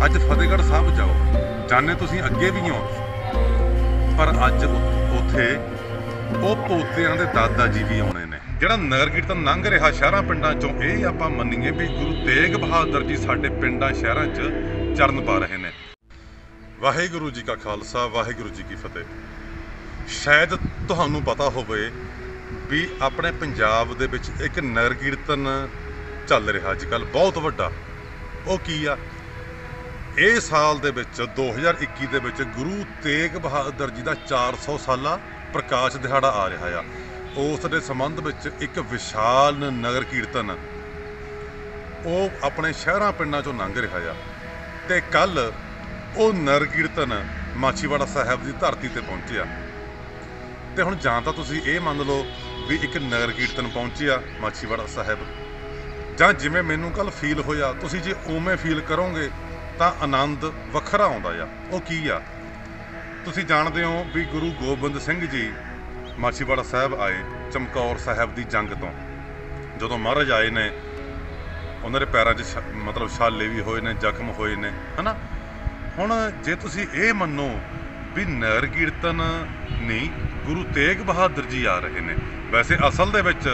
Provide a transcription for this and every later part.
ਅੱਜ ਫਤਿਹਗੜ੍ਹ ਸਾਹਿਬ ਜਾਓ, ਜਾਣੇ ਤੁਸੀਂ ਅੱਗੇ ਵੀ ਹੋ, ਪਰ ਅੱਜ ਉੱਥੇ ਉਹ ਪੋਤਿਆਂ ਦੇ ਦਾਦਾ ਜੀ ਵੀ ਆਉਣੇ ਨੇ। ਜਿਹੜਾ ਨਗਰ ਕੀਰਤਨ ਲੰਘ ਰਿਹਾ ਸ਼ਹਿਰਾਂ ਪਿੰਡਾਂ ਚੋਂ, ਇਹ ਆਪਾਂ ਮੰਨੀਏ ਵੀ ਗੁਰੂ ਤੇਗ ਬਹਾਦਰ ਜੀ ਸਾਡੇ ਪਿੰਡਾਂ ਸ਼ਹਿਰਾਂ 'ਚ ਚਰਨ ਪਾ ਰਹੇ ਨੇ। ਵਾਹਿਗੁਰੂ ਜੀ ਕਾ ਖਾਲਸਾ, ਵਾਹਿਗੁਰੂ ਜੀ ਕੀ ਫਤਿਹ। ਸ਼ਾਇਦ ਤੁਹਾਨੂੰ ਪਤਾ ਹੋਵੇ ਵੀ ਆਪਣੇ ਪੰਜਾਬ ਦੇ ਵਿੱਚ ਇੱਕ ਨਗਰ ਕੀਰਤਨ ਚੱਲ ਰਿਹਾ ਅੱਜ ਕੱਲ੍ਹ ਬਹੁਤ ਵੱਡਾ। ਉਹ ਕੀ ਆ, ਇਹ ਸਾਲ ਦੇ ਵਿੱਚ 2021 ਦੇ ਵਿੱਚ ਗੁਰੂ ਤੇਗ ਬਹਾਦਰ ਜੀ ਦਾ 400 ਸਾਲਾ ਪ੍ਰਕਾਸ਼ ਦਿਹਾੜਾ ਆ ਰਿਹਾ ਆ। ਉਸ ਦੇ ਸੰਬੰਧ ਵਿੱਚ ਇੱਕ ਵਿਸ਼ਾਲ ਨਗਰ ਕੀਰਤਨ ਉਹ ਆਪਣੇ ਸ਼ਹਿਰਾਂ ਪਿੰਡਾਂ ਚੋਂ ਲੰਘ ਰਿਹਾ ਆ। ਤੇ ਕੱਲ ਉਹ ਨਗਰ ਕੀਰਤਨ ਮਾਛੀਵਾੜਾ ਸਾਹਿਬ ਦੀ ਧਰਤੀ ਤੇ ਪਹੁੰਚਿਆ। ਤੇ ਹੁਣ ਜਾਂ ਤਾਂ ਤੁਸੀਂ ਇਹ ਮੰਨ ਲਓ ਵੀ ਇੱਕ ਨਗਰ ਕੀਰਤਨ ਪਹੁੰਚਿਆ ਮਾਛੀਵਾੜਾ ਸਾਹਿਬ, ਜਾਂ ਜਿਵੇਂ ਮੈਨੂੰ ਕੱਲ ਫੀਲ ਹੋਇਆ, ਤੁਸੀਂ ਜੇ ਉਵੇਂ ਫੀਲ ਕਰੋਗੇ ਤਾਂ ਆਨੰਦ ਵੱਖਰਾ ਆਉਂਦਾ ਆ। ਉਹ ਕੀ ਆ, ਤੁਸੀਂ ਜਾਣਦੇ ਹੋ ਵੀ ਗੁਰੂ ਗੋਬਿੰਦ ਸਿੰਘ ਜੀ ਮਾਛੀਵਾੜਾ ਸਾਹਿਬ ਆਏ ਚਮਕੌਰ ਸਾਹਿਬ ਦੀ ਜੰਗ ਤੋਂ। ਜਦੋਂ ਮਹਾਰਾਜ ਆਏ ਨੇ, ਉਹਨਾਂ ਦੇ ਪੈਰਾਂ 'ਚ ਮਤਲਬ ਛਾਲੇ ਵੀ ਹੋਏ ਨੇ, ਜ਼ਖਮ ਹੋਏ ਨੇ, ਹਨਾ। ਹੁਣ ਜੇ ਤੁਸੀਂ ਇਹ ਮੰਨੋ ਵੀ ਨਗਰ ਕੀਰਤਨ ਨਹੀਂ, ਗੁਰੂ ਤੇਗ ਬਹਾਦਰ ਜੀ ਆ ਰਹੇ ਨੇ। ਵੈਸੇ ਅਸਲ ਦੇ ਵਿੱਚ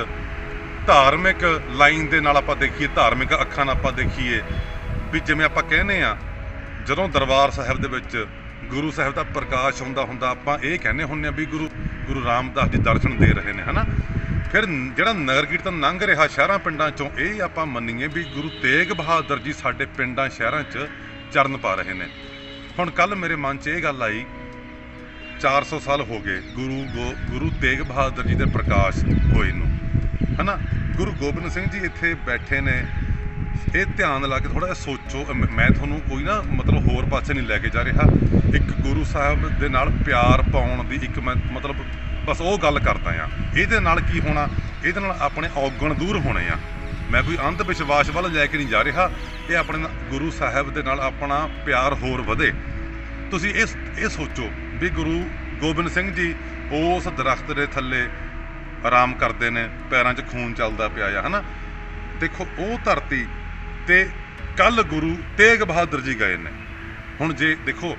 ਧਾਰਮਿਕ ਲਾਈਨ ਦੇ ਨਾਲ ਆਪਾਂ ਦੇਖੀਏ, ਧਾਰਮਿਕ ਅੱਖਾਂ ਨਾਲ ਆਪਾਂ ਦੇਖੀਏ ਵੀ ਜਿਵੇਂ ਆਪਾਂ ਕਹਿੰਦੇ ਆ, ਜਦੋਂ ਦਰਬਾਰ ਸਾਹਿਬ ਦੇ ਵਿੱਚ ਗੁਰੂ ਸਾਹਿਬ ਦਾ ਪ੍ਰਕਾਸ਼ ਹੁੰਦਾ ਆਪਾਂ ਇਹ ਕਹਿੰਦੇ ਹੁੰਦੇ ਆ ਵੀ ਗੁਰੂ ਰਾਮਦਾਸ ਜੀ ਦਰਸ਼ਨ ਦੇ ਰਹੇ ਨੇ, ਹਨਾ। ਫਿਰ ਜਿਹੜਾ ਨਗਰ ਕੀਰਤਨ ਲੰਘ ਰਿਹਾ ਸ਼ਹਿਰਾਂ ਪਿੰਡਾਂ ਚੋਂ, ਇਹ ਆਪਾਂ ਮੰਨੀਏ ਵੀ ਗੁਰੂ ਤੇਗ ਬਹਾਦਰ ਜੀ ਸਾਡੇ ਪਿੰਡਾਂ ਸ਼ਹਿਰਾਂ 'ਚ ਚਰਨ ਪਾ ਰਹੇ ਨੇ। ਹੁਣ ਕੱਲ ਮੇਰੇ ਮਨ 'ਚ ਇਹ ਗੱਲ ਆਈ, 400 ਸਾਲ ਹੋ ਗਏ ਗੁਰੂ ਤੇਗ ਬਹਾਦਰ ਜੀ ਦੇ ਪ੍ਰਕਾਸ਼ ਹੋਏ ਨੂੰ, ਹਨਾ। ਗੁਰੂ ਗੋਬਿੰਦ ਸਿੰਘ ਜੀ ਇੱਥੇ ਬੈਠੇ ਨੇ। ਇਹ ਧਿਆਨ ਲਾ ਕੇ ਥੋੜ੍ਹਾ ਜਿਹਾ ਸੋਚੋ। ਮੈਂ ਤੁਹਾਨੂੰ ਕੋਈ ਨਾ ਮਤਲਬ ਹੋਰ ਪਾਸੇ ਨਹੀਂ ਲੈ ਕੇ ਜਾ ਰਿਹਾ, ਇੱਕ ਗੁਰੂ ਸਾਹਿਬ ਦੇ ਨਾਲ ਪਿਆਰ ਪਾਉਣ ਦੀ ਇੱਕ ਮੈਂ ਮਤਲਬ ਬਸ ਉਹ ਗੱਲ ਕਰਦਾ ਆ। ਇਹਦੇ ਨਾਲ ਕੀ ਹੋਣਾ, ਇਹਦੇ ਨਾਲ ਆਪਣੇ ਔਗਣ ਦੂਰ ਹੋਣੇ ਆ। ਮੈਂ ਕੋਈ ਅੰਧ ਵਿਸ਼ਵਾਸ ਵੱਲ ਲੈ ਕੇ ਨਹੀਂ ਜਾ ਰਿਹਾ, ਇਹ ਆਪਣੇ ਗੁਰੂ ਸਾਹਿਬ ਦੇ ਨਾਲ ਆਪਣਾ ਪਿਆਰ ਹੋਰ ਵਧੇ। ਤੁਸੀਂ ਇਹ ਸੋਚੋ ਵੀ ਗੁਰੂ ਗੋਬਿੰਦ ਸਿੰਘ ਜੀ ਉਸ ਦਰਖਤ ਦੇ ਥੱਲੇ ਆਰਾਮ ਕਰਦੇ ਨੇ, ਪੈਰਾਂ 'ਚ ਖੂਨ ਚੱਲਦਾ ਪਿਆ ਆ, ਹਨਾ। ਦੇਖੋ ਉਹ ਧਰਤੀ ਤੇ ਕੱਲ ਗੁਰੂ ਤੇਗ ਬਹਾਦਰ ਜੀ ਗਏ ਨੇ। ਹੁਣ ਜੇ ਦੇਖੋ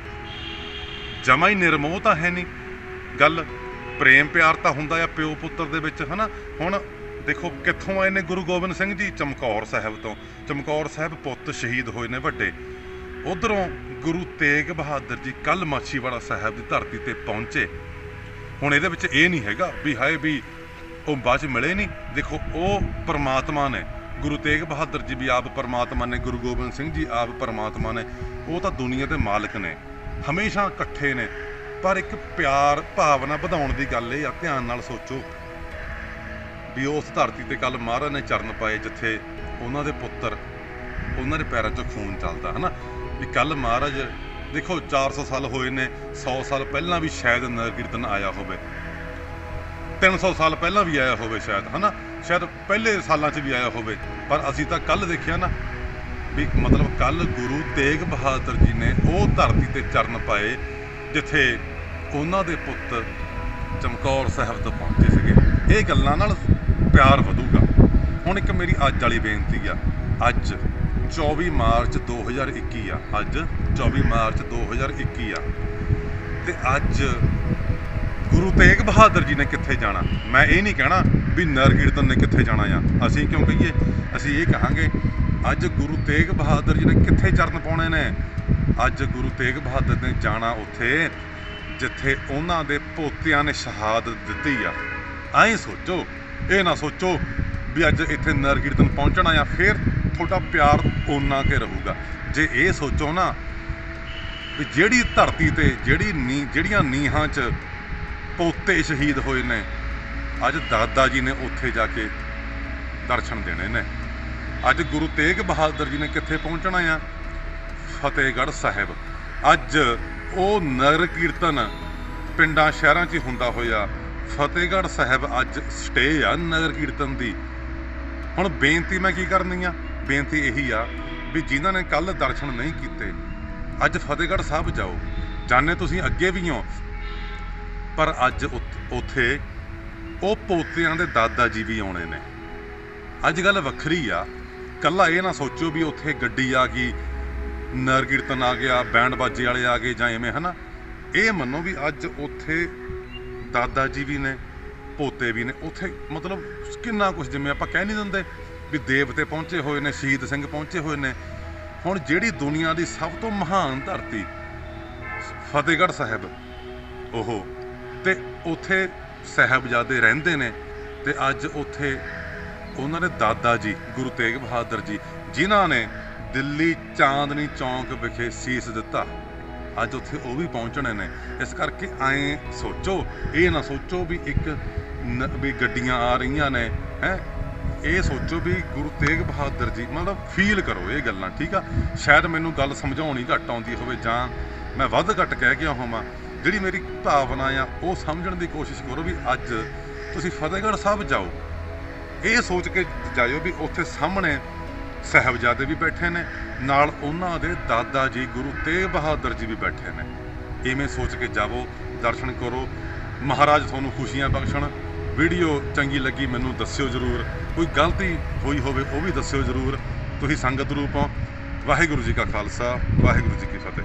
ਜਮਾ ਹੀ ਨਿਰਮੋਹ ਤਾਂ ਹੈ ਨਹੀਂ ਗੱਲ, ਪ੍ਰੇਮ ਪਿਆਰ ਤਾਂ ਹੁੰਦਾ ਆ ਪਿਓ ਪੁੱਤਰ ਦੇ ਵਿੱਚ, ਹਨਾ। ਹੁਣ ਦੇਖੋ ਕਿੱਥੋਂ ਆਏ ਨੇ ਗੁਰੂ ਗੋਬਿੰਦ ਸਿੰਘ ਜੀ, ਚਮਕੌਰ ਸਾਹਿਬ ਤੋਂ। ਚਮਕੌਰ ਸਾਹਿਬ ਪੁੱਤ ਸ਼ਹੀਦ ਹੋਏ ਨੇ ਵੱਡੇ। ਉਧਰੋਂ ਗੁਰੂ ਤੇਗ ਬਹਾਦਰ ਜੀ ਕੱਲ ਮਾਛੀਵਾੜਾ ਸਾਹਿਬ ਦੀ ਧਰਤੀ ਤੇ ਪਹੁੰਚੇ। ਹੁਣ ਇਹਦੇ ਵਿੱਚ ਇਹ ਨਹੀਂ ਹੈਗਾ ਵੀ ਹਾਏ ਵੀ ਉਹ ਬਾਅਦ 'ਚ ਮਿਲੇ ਨਹੀਂ। ਦੇਖੋ ਉਹ ਪਰਮਾਤਮਾ ਨੇ, ਗੁਰੂ ਤੇਗ ਬਹਾਦਰ ਜੀ ਵੀ ਆਪ ਪਰਮਾਤਮਾ ਨੇ, ਗੁਰੂ ਗੋਬਿੰਦ ਸਿੰਘ ਜੀ ਆਪ ਪਰਮਾਤਮਾ ਨੇ। ਉਹ ਤਾਂ ਦੁਨੀਆ ਦੇ ਮਾਲਕ ਨੇ, ਹਮੇਸ਼ਾ ਇਕੱਠੇ ਨੇ। ਪਰ ਇੱਕ ਪਿਆਰ ਭਾਵਨਾ ਵਧਾਉਣ ਦੀ ਗੱਲ ਇਹ ਆ, ਧਿਆਨ ਨਾਲ ਸੋਚੋ ਵੀ ਉਸ ਧਰਤੀ ਤੇ ਕੱਲ ਮਹਾਰਾਜ ਨੇ ਚਰਨ ਪਾਏ ਜਿੱਥੇ ਉਹਨਾਂ ਦੇ ਪੁੱਤਰ, ਉਹਨਾਂ ਦੇ ਪੈਰਾਂ 'ਚੋਂ ਖੂਨ ਚੱਲਦਾ, ਹਨਾ। ਵੀ ਕੱਲ ਮਹਾਰਾਜ ਦੇਖੋ 400 ਸਾਲ ਹੋਏ ਨੇ, 100 ਸਾਲ ਪਹਿਲਾਂ ਵੀ ਸ਼ਾਇਦ ਨਗਰ ਕੀਰਤਨ ਆਇਆ ਹੋਵੇ, 300 ਸਾਲ ਪਹਿਲਾਂ ਵੀ ਆਇਆ ਹੋਵੇ ਸ਼ਾਇਦ, ਹਨਾ। ਸ਼ਾਇਦ ਪਹਿਲੇ ਸਾਲਾਂ 'ਚ ਵੀ ਆਇਆ ਹੋਵੇ, ਪਰ ਅਸੀਂ ਤਾਂ ਕੱਲ ਦੇਖਿਆ ਨਾ ਵੀ ਮਤਲਬ ਕੱਲ ਗੁਰੂ ਤੇਗ ਬਹਾਦਰ ਜੀ ਨੇ ਉਹ ਧਰਤੀ ਤੇ ਚਰਨ ਪਾਏ ਜਿੱਥੇ ਉਹਨਾਂ ਦੇ ਪੁੱਤ ਚਮਕੌਰ ਸਾਹਿਬ ਤੋਂ ਪਹੁੰਚੇ ਸੀਗੇ। ਇਹ ਗੱਲਾਂ ਨਾਲ ਪਿਆਰ ਵਧੂਗਾ। ਹੁਣ ਇੱਕ ਮੇਰੀ ਅੱਜ ਵਾਲੀ ਬੇਨਤੀ ਆ, ਅੱਜ 24 ਮਾਰਚ 2021 ਆ, ਅੱਜ 24 ਮਾਰਚ 2021 ਆ, ਤੇ ਅੱਜ ਗੁਰੂ ਤੇਗ ਬਹਾਦਰ ਜੀ ਨੇ ਕਿੱਥੇ ਜਾਣਾ। ਮੈਂ ਇਹ ਨਹੀਂ ਕਹਿਣਾ ਵੀ ਨਗਰ ਕੀਰਤਨ ਨੇ ਕਿੱਥੇ ਜਾਣਾ ਆ, ਅਸੀਂ ਕਿਉਂ ਕਹੀਏ, ਅਸੀਂ ਇਹ ਕਹਾਂਗੇ ਅੱਜ ਗੁਰੂ ਤੇਗ ਬਹਾਦਰ ਜੀ ਨੇ ਕਿੱਥੇ ਚਰਨ ਪਾਉਣੇ ਨੇ। ਅੱਜ ਗੁਰੂ ਤੇਗ ਬਹਾਦਰ ਨੇ ਜਾਣਾ ਉੱਥੇ ਜਿੱਥੇ ਉਹਨਾਂ ਦੇ ਪੋਤਿਆਂ ਨੇ ਸ਼ਹਾਦਤ ਦਿੱਤੀ ਆ। ਐਂ ਸੋਚੋ, ਇਹ ਨਾ ਸੋਚੋ ਵੀ ਅੱਜ ਇੱਥੇ ਨਗਰ ਕੀਰਤਨ ਪਹੁੰਚਣਾ ਆ, ਫਿਰ ਤੁਹਾਡਾ ਪਿਆਰ ਓਨਾ ਕੇ ਰਹੂਗਾ। ਜੇ ਇਹ ਸੋਚੋ ਨਾ ਵੀ ਜਿਹੜੀ ਧਰਤੀ ਤੇ ਜਿਹੜੀਆਂ ਨੀਹਾਂ 'ਚ ਪੋਤੇ ਸ਼ਹੀਦ ਹੋਏ ਨੇ, ਅੱਜ ਦਾਦਾ ਜੀ ਨੇ ਉੱਥੇ ਜਾ ਕੇ ਦਰਸ਼ਨ ਦੇਣੇ ਨੇ। ਅੱਜ ਗੁਰੂ ਤੇਗ ਬਹਾਦਰ ਜੀ ਨੇ ਕਿੱਥੇ ਪਹੁੰਚਣਾ ਆ, ਫਤਿਹਗੜ੍ਹ ਸਾਹਿਬ। ਅੱਜ ਉਹ ਨਗਰ ਕੀਰਤਨ ਪਿੰਡਾਂ ਸ਼ਹਿਰਾਂ 'ਚ ਹੁੰਦਾ ਹੋਇਆ ਫਤਿਹਗੜ੍ਹ ਸਾਹਿਬ ਅੱਜ ਸਟੇ ਆ ਨਗਰ ਕੀਰਤਨ ਦੀ। ਹੁਣ ਬੇਨਤੀ ਮੈਂ ਕੀ ਕਰਨੀ ਆ, ਬੇਨਤੀ ਇਹੀ ਆ ਵੀ ਜਿਨ੍ਹਾਂ ਨੇ ਕੱਲ ਦਰਸ਼ਨ ਨਹੀਂ ਕੀਤੇ, ਅੱਜ ਫਤਿਹਗੜ੍ਹ ਸਾਹਿਬ ਜਾਓ, ਜਾਣੇ ਤੁਸੀਂ ਅੱਗੇ ਵੀ ਹੋ, ਪਰ ਅੱਜ ਉੱਥੇ ਉਹ ਪੋਤਿਆਂ ਦੇ ਦਾਦਾ ਜੀ ਵੀ ਆਉਣੇ ਨੇ। ਅੱਜ ਗੱਲ ਵੱਖਰੀ ਆ। ਕੱਲਾ ਇਹ ਨਾ ਸੋਚੋ ਵੀ ਉੱਥੇ ਗੱਡੀ ਆ ਗਈ ਨਗਰ ਕੀਰਤਨ ਆ ਗਿਆ, ਬੈਂਡ ਬਾਜੇ ਵਾਲੇ ਆ ਗਏ ਜਾਂ ਐਵੇਂ, ਹੈ ਨਾ। ਇਹ ਮੰਨੋ ਵੀ ਅੱਜ ਉੱਥੇ ਦਾਦਾ ਜੀ ਵੀ ਨੇ, ਪੋਤੇ ਵੀ ਨੇ ਉੱਥੇ, ਮਤਲਬ ਕਿੰਨਾ ਕੁਛ, ਜਿਵੇਂ ਆਪਾਂ ਕਹਿ ਨਹੀਂ ਦਿੰਦੇ ਵੀ ਦੇਵਤੇ ਪਹੁੰਚੇ ਹੋਏ ਨੇ, ਸ਼ਹੀਦ ਸਿੰਘ ਪਹੁੰਚੇ ਹੋਏ ਨੇ। ਹੁਣ ਜਿਹੜੀ ਦੁਨੀਆ ਦੀ ਸਭ ਤੋਂ ਮਹਾਨ ਧਰਤੀ ਫਤਿਹਗੜ੍ਹ ਸਾਹਿਬ, ਉਹ ਤੇ ਉੱਥੇ ਸਾਹਿਬਜ਼ਾਦੇ ਰਹਿੰਦੇ ਨੇ, ਤੇ ਅੱਜ ਉੱਥੇ ਉਹਨਾਂ ਦੇ ਦਾਦਾ ਜੀ ਗੁਰੂ ਤੇਗ ਬਹਾਦਰ ਜੀ, ਜਿਨ੍ਹਾਂ ਨੇ ਦਿੱਲੀ ਚਾਂਦਨੀ ਚੌਂਕ ਵਿਖੇ ਸੀਸ ਦਿੱਤਾ, ਅੱਜ ਉੱਥੇ ਉਹ ਵੀ ਪਹੁੰਚਣੇ ਨੇ। ਇਸ ਕਰਕੇ ਐਂ ਸੋਚੋ, ਇਹ ਨਾ ਸੋਚੋ ਵੀ ਵੀ ਗੱਡੀਆਂ ਆ ਰਹੀਆਂ ਨੇ, ਹੈ। ਇਹ ਸੋਚੋ ਵੀ ਗੁਰੂ ਤੇਗ ਬਹਾਦਰ ਜੀ, ਮਤਲਬ ਫੀਲ ਕਰੋ ਇਹ ਗੱਲਾਂ, ਠੀਕ ਆ। ਸ਼ਾਇਦ ਮੈਨੂੰ ਗੱਲ ਸਮਝਾਉਣੀ ਘੱਟ ਆਉਂਦੀ ਹੋਵੇ ਜਾਂ ਮੈਂ ਵੱਧ ਘੱਟ ਕਹਿ ਗਿਆ ਹੋਵਾਂ। ਜਿਹੜੀ ਮੇਰੀ ਭਾਵਨਾ ਆ ਉਹ ਸਮਝਣ ਦੀ ਕੋਸ਼ਿਸ਼ ਕਰੋ ਵੀ ਅੱਜ ਤੁਸੀਂ ਫਤਿਹਗੜ੍ਹ ਸਾਹਿਬ ਜਾਓ, ਇਹ ਸੋਚ ਕੇ ਜਾਇਓ ਵੀ ਉੱਥੇ ਸਾਹਮਣੇ ਸਾਹਿਬਜ਼ਾਦੇ ਵੀ ਬੈਠੇ ਨੇ, ਨਾਲ ਉਹਨਾਂ ਦੇ ਦਾਦਾ ਜੀ ਗੁਰੂ ਤੇਗ ਬਹਾਦਰ ਜੀ ਵੀ ਬੈਠੇ ਨੇ। ਇਵੇਂ ਸੋਚ ਕੇ ਜਾਵੋ, ਦਰਸ਼ਨ ਕਰੋ। ਮਹਾਰਾਜ ਤੁਹਾਨੂੰ ਖੁਸ਼ੀਆਂ ਬਖਸ਼ਣ। ਵੀਡੀਓ ਚੰਗੀ ਲੱਗੀ ਮੈਨੂੰ ਦੱਸਿਓ ਜ਼ਰੂਰ, ਕੋਈ ਗਲਤੀ ਹੋਈ ਹੋਵੇ ਉਹ ਵੀ ਦੱਸਿਓ ਜ਼ਰੂਰ। ਤੁਸੀਂ ਸੰਗਤ ਰੂਪ ਹੋ। ਵਾਹਿਗੁਰੂ ਜੀ ਕਾ ਖਾਲਸਾ, ਵਾਹਿਗੁਰੂ ਜੀ ਕੀ ਫਤਿਹ।